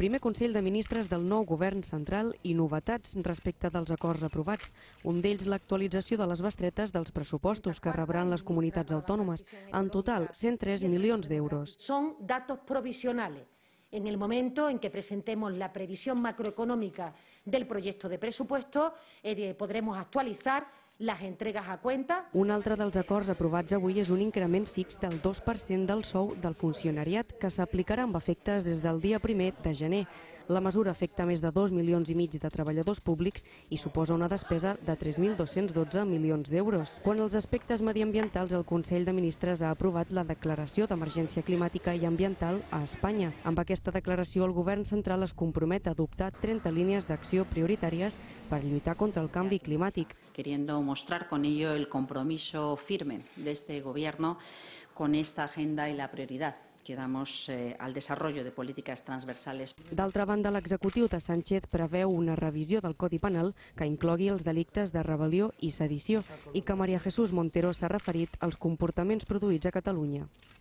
primer Consell de Ministres del nou govern central i novetats respecte dels acords aprovats. Un d'ells, l'actualització de les bestretes dels pressupostos que rebran les comunitats autònomes. En total, 103 milions d'euros. Son datos provisionales. En el momento en que presentemos la previsión macroeconómica del proyecto de presupuesto, podremos actualizar les entregues a cuenta. Un altre dels acords aprovats avui és un increment fix del 2% del sou del funcionariat que s'aplicarà amb efectes des del dia 1 de gener. La mesura afecta més de 2,5 milions de treballadors públics i suposa una despesa de 3.212 milions d'euros. Quant als aspectes mediambientals, el Consell de Ministres ha aprovat la declaració d'emergència climàtica i ambiental a Espanya. Amb aquesta declaració, el govern central es compromet a adoptar 30 línies d'acció prioritàries per lluitar contra el canvi climàtic. Queriendo mostrar con ello el compromiso firme de este Gobierno con esta agenda y la prioridad que damos al desarrollo de políticas transversales. D'altra banda, l'executiu de Sánchez preveu una revisió del Codi Penal que inclogui els delictes de rebel·lió i sedició i que María Jesús Montero s'ha referit als comportaments produïts a Catalunya.